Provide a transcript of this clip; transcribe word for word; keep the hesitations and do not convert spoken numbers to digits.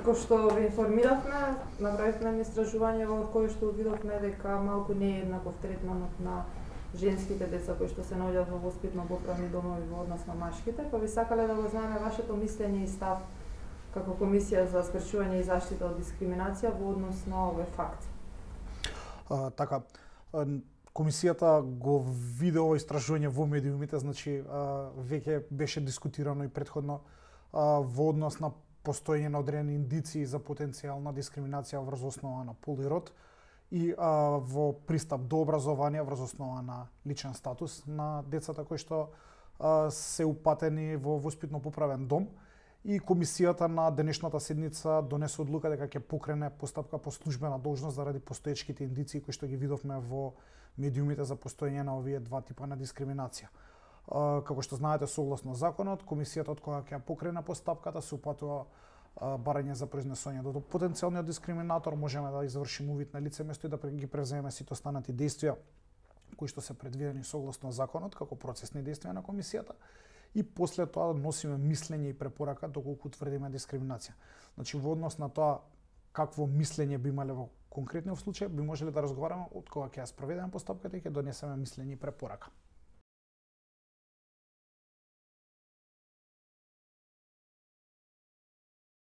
Како што ви информиравме, направивме едно истражување во кое што видовме дека малку не е еднаков третманот на женските деца кои што се наоѓаат во воспитно-поправни домови во однос на машките, па би сакале да го знаеме вашето мислење и став како Комисија за спречување и заштита од дискриминација во однос на овој факт. А, така, Комисијата го виде ово истражување во медиумите, значи веќе беше дискутирано и претходно во однос на постоење на одредени индиции за потенцијална дискриминација врз основа на пол и род и а, во пристап до образование врз основа на личен статус на децата кои што а, се упатени во воспитно-поправен дом. И комисијата на денешната седница донесе одлука дека ќе покрене постапка по службена должност заради постоечките индиции кои што ги видовме во медиумите за постоење на овие два типа на дискриминација. Како што знаете, согласно законот, комисијата од кога ќе покрене постапката се упатува барање за произнесување до потенцијалниот дискриминатор, можеме да извршиме увид на лице место и да ги преземеме сите останати действија кои што се предвидени согласно законот како процесни действија на комисијата и после тоа носиме мислење и препорака доколку утврдиме дискриминација. Значи во однос на тоа какво мислење би имале во конкретниот случај, би можеле да разговараме од кога ќе ја спроведеме постапката и ќе донесеме мислење и препорака.